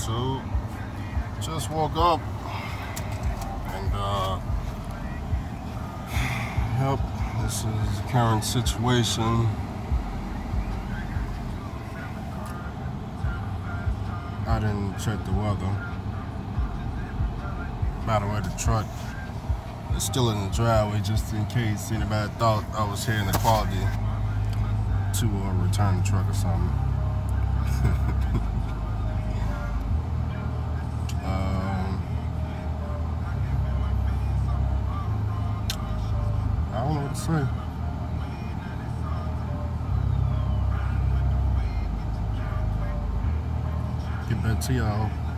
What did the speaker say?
YouTube. Just woke up and yep, this is the current situation. I didn't check the weather. By the way, the truck is still in the driveway just in case anybody thought I was here in the quality to return the truck or something. I don't know what to say. Get back to y'all.